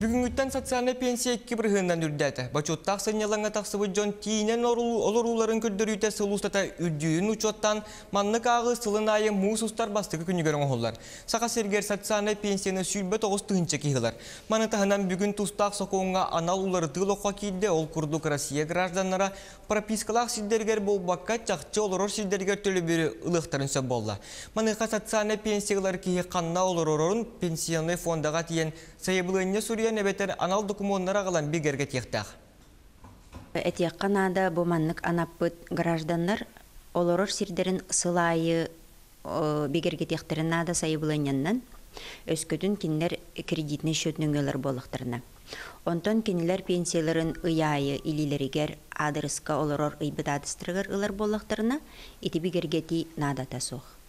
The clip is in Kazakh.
Бүгүнгүттен социальный пенсия 2 биргинен үрдәте. Бачоттак сынялаңа таксыбы жон тиинен олоруларын көрдөрүйтә сылустата үрдүүн учоттан маннык агы сылын айы муусустар бастыгы күнүгөрөң оһоллар. Сака сергер социальный пенсияны сүлбө 9 тыгынча кихилар. Манытаһынан бүгүн тустак сокоңга анал улары тылокка кийде ол курдук Россия гражданнара пропискалак сиддергер болбакка чакчы олорор сиддергер төлөбүрү ылыктарын сөп болду. Маныка социальный пенсиялар кихи канна олорорун пенсионный фондага тиен сайыбылыны небетер анал документтары калан бигерге тиектак. Этиякканада бу маннык анаппыт граждандар олорор сирдерин сылайы бигерге тиектеринада сайыбылыннан өскөдүн кинлер кредитный счетныңылар болуктарына. Онтон кинилер пенсияларын ыяйы илилеригер адресқа олорор ыйбыт адыстырыгар ылар болуктарына ити бигерге ти надата сох.